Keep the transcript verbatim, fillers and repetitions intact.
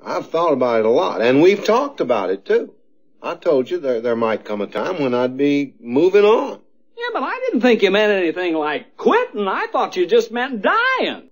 I've thought about it a lot, and we've talked about it, too. I told you there, there might come a time when I'd be moving on. Yeah, but I didn't think you meant anything like quitting. I thought you just meant dying.